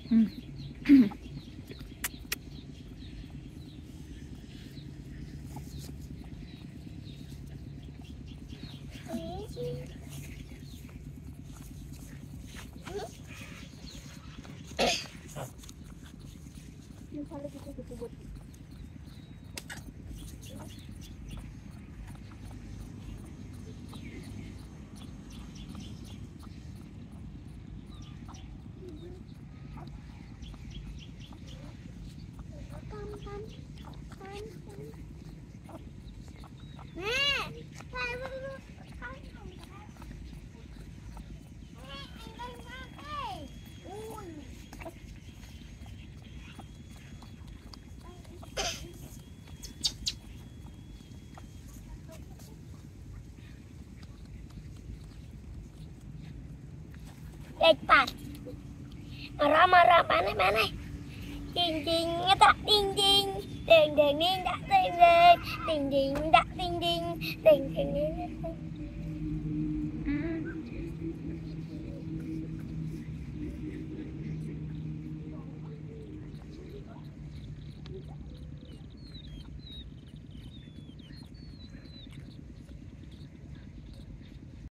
Pas marah mana ding ding tak ding ding ding ding ding tak ding ding ding ding tak ding ding ding ding.